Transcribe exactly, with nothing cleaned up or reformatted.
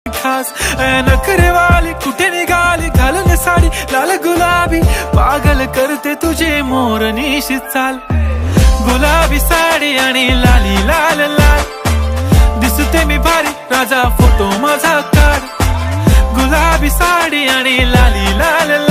खास नखरे वाली कुठे निघाली घालून साडी लाल गुलाबी पागल करते तुझे मोरनीशी चाल गुलाबी साडी आणि लाली लाल लाल दिसते मी भारी राजा फोटो माझा काढ गुलाबी साडी आणि लाली लाल